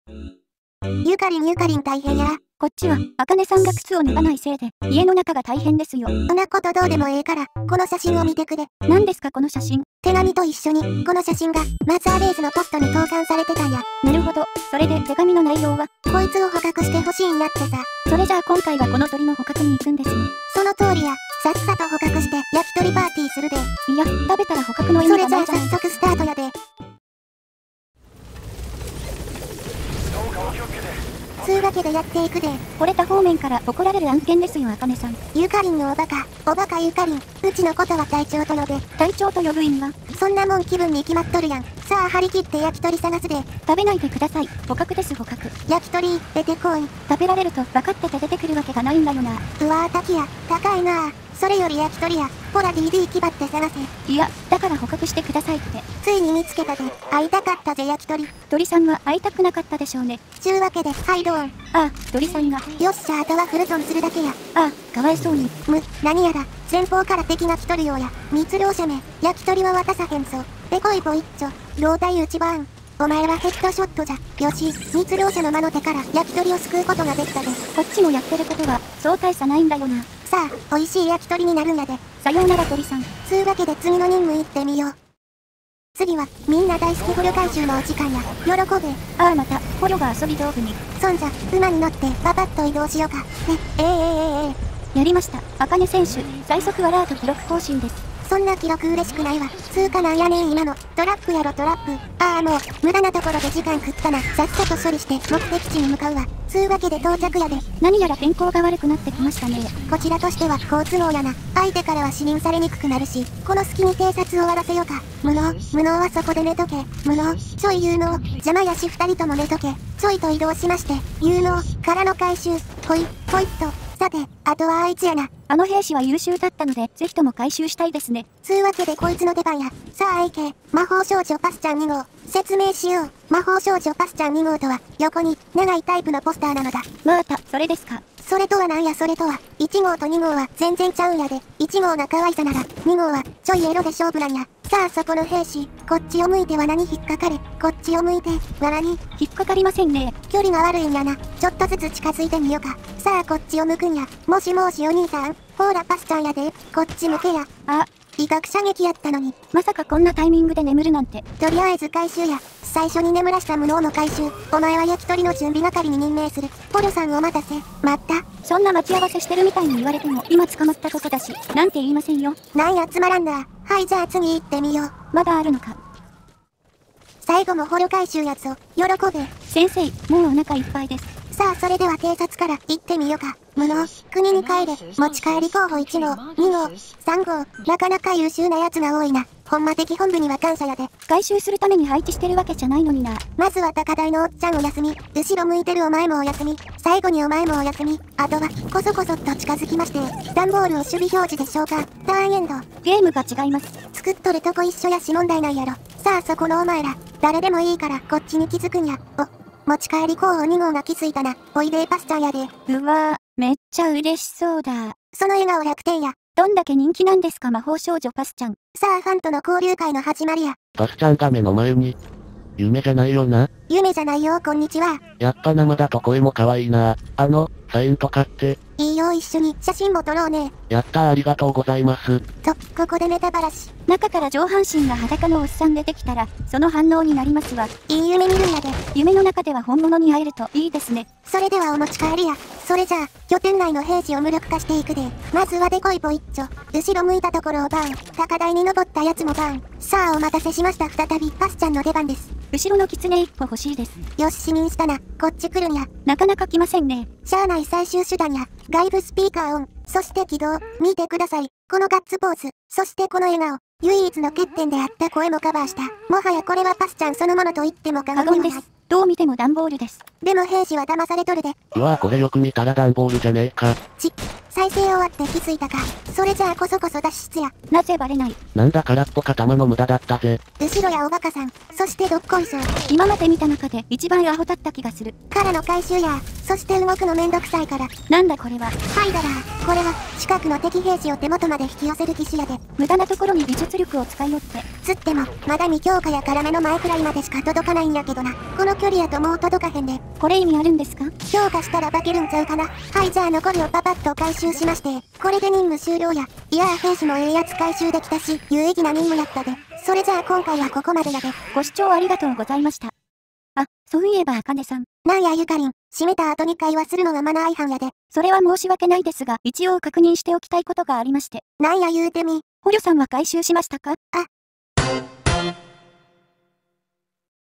ゆかりん大変や。 こっちは、あかねさんが靴を脱がないせいで、家の中が大変ですよ。 そんなことどうでもええから、この写真を見てくれ。 何ですかこの写真。 手紙と一緒に、この写真が、マザーベースのポストに投函されてたんや。 なるほど。それで手紙の内容は、 こいつを捕獲してほしいんやってさ。 それじゃあ今回はこの鳥の捕獲に行くんですね。 その通りや。さっさと捕獲して、焼き鳥パーティーするで。 いや、食べたら捕獲の意それじゃあ味がないじゃない。 早速スタートやで。つうわけでやっていくで。 これ他方面から怒られる案件ですよあかねさん。 ゆかりんのおバカゆかりん。うちのことは隊長と呼べ。 隊長と呼ぶ意味は、 そんなもん気分に決まっとるやん。さあ張り切って焼き鳥探すで。 食べないでください。捕獲です捕獲。 焼き鳥、出てこい。 食べられると分かってて出てくるわけがないんだよな。 うわー滝や、高いなあ。それより焼き鳥や、ほら DD 気張って探せ。 いや、だから捕獲してくださいって。 ついに見つけたで。会いたかったぜ焼き鳥。 鳥さんは会いたくなかったでしょうね。 ちゅうわけで、はいドーン。 ああ、鳥さんが。 よっしゃあとはフルゾンするだけや。 ああ、かわいそうに。 何やら、前方から敵が来とるようや。密漁者め、焼き鳥は渡さへんぞ。でこいぽいっちょ、胴体内番。お前はヘッドショットじゃ。よし、密漁者の魔の手から焼き鳥を救うことができたで。 こっちもやってることは、そう大差ないんだよな。 さあ、美味しい焼き鳥になるんやで。 さようなら鳥さん。 つうわけで次の任務行ってみよう。次は、みんな大好き捕虜回収のお時間や。喜べ。 ああまた、捕虜が遊び道具に。 そんじゃ、馬に乗ってパパッと移動しようか。 やりました。あかね選手、最速アラート記録更新です。 そんな記録嬉しくないわ。つうかなんやねん今の。トラップやろトラップ。ああもう、無駄なところで時間食ったな。さっさと処理して目的地に向かうわ。つうわけで到着やで。 何やら天候が悪くなってきましたね。 こちらとしては好都合やな。相手からは視認されにくくなるし、この隙に偵察を終わらせようか。無能はそこで寝とけ。無能、ちょい有能、邪魔やし二人とも寝とけ。ちょいと移動しまして、有能、からの回収、ほいっと。さて、あとはあいつやな。 あの兵士は優秀だったので、ぜひとも回収したいですね。 つうわけでこいつの出番や。さあ行け。魔法少女パスちゃん2号。説明しよう。魔法少女パスちゃん2号とは、横に、長いタイプのポスターなのだ。 また、それですか。 それとはなんやそれとは、1号と2号は全然ちゃうんやで。1号が可愛さなら、2号はちょいエロで勝負なんや。さあそこの兵士、こっちを向いて罠に引っかかれ。こっちを向いて、罠に。 引っかかりませんね。 距離が悪いんやな。ちょっとずつ近づいてみようか。さあこっちを向くんや。もしお兄さん。ほらパスちゃんやで。こっち向けや。 あ、 威嚇射撃やったのに。 まさかこんなタイミングで眠るなんて。 とりあえず回収や。最初に眠らした無能の回収。お前は焼き鳥の準備係に任命する。ポルさんお待たせ。待った。 そんな待ち合わせしてるみたいに言われても、今捕まったことだし、なんて言いませんよ。 なんやつまらんだ。はいじゃあ次行ってみよう。 まだあるのか。 最後も捕虜回収やつを、喜べ。 先生、もうお腹いっぱいです。 さあそれでは偵察から行ってみようか。無能、国に帰れ。持ち帰り候補1号、2号、3号。なかなか優秀な奴が多いな。ほんま敵本部には感謝やで。 回収するために配置してるわけじゃないのにな。 まずは高台のおっちゃんお休み。後ろ向いてるお前もお休み。最後にお前もお休み。あとは、こそこそっと近づきまして。段ボールを守備表示でしょうか。ターンエンド。 ゲームが違います。 作っとるとこ一緒やし問題ないやろ。さあそこのお前ら、誰でもいいからこっちに気づくんや。持ち帰り候補2号が気づいたな。おいでパスちゃんやで。 うわぁ、めっちゃ嬉しそうだ。 その笑顔100点や。 どんだけ人気なんですか魔法少女パスちゃん。 さあファンとの交流会の始まりや。 パスちゃんが目の前に。夢じゃないよな。 夢じゃないよこんにちは。 やっぱ生だと声も可愛いな。サインとかって。 いいよ一緒に写真も撮ろうね。 やったーありがとうございます。 ここでネタばらし。 中から上半身が裸のおっさん出てきたら、その反応になりますわ。 いい夢見るんやで。 夢の中では本物に会えるといいですね。 それではお持ち帰りや。それじゃあ、拠点内の兵士を無力化していくで。まずはデコイポ一丁。後ろ向いたところをバーン。高台に登ったやつもバーン。さあお待たせしました再びパスちゃんの出番です。 後ろの狐一歩欲しいです。 よし視認したな。こっち来るんや。 なかなか来ませんね。 しゃあない最終手段や。外部スピーカーオン。そして起動。見てください。このガッツポーズ。そしてこの笑顔。唯一の欠点であった声もカバーした。もはやこれはパスちゃんそのものと言っても過言ではない。 どう見ても段ボールです。 でも兵士は騙されとるで。 うわーこれよく見たら段ボールじゃねえか。 再生終わって気づいたか。それじゃあこそこそ脱出や。 なぜバレない？ なんだ空っぽか弾の無駄だったぜ。 後ろやおバカさん、そしてどっこいしょ。 今まで見た中で一番アホだった気がする。 からの回収や。そして動くのめんどくさいから。 なんだこれは。 ハイダラー、これは、近くの敵兵士を手元まで引き寄せる機種やで。 無駄なところに美術力を使いよって。 つっても、まだ未強化や辛めの前くらいまでしか届かないんやけどな。この距離やともう届かへんで。 これ意味あるんですか？ 強化したら化けるんちゃうかな。はい、じゃあ残りをパパッと回収しまして、これで任務終了や。いや兵士もええやつ回収できたし、有意義な任務やったで。それじゃあ今回はここまでやで。 ご視聴ありがとうございました。あ、そういえばあかねさん。 なんやゆかりん、閉めた後に会話するのはマナー違反やで。 それは申し訳ないですが、一応確認しておきたいことがありまして。 なんや言うてみ。 捕虜さんは回収しましたか？ あ、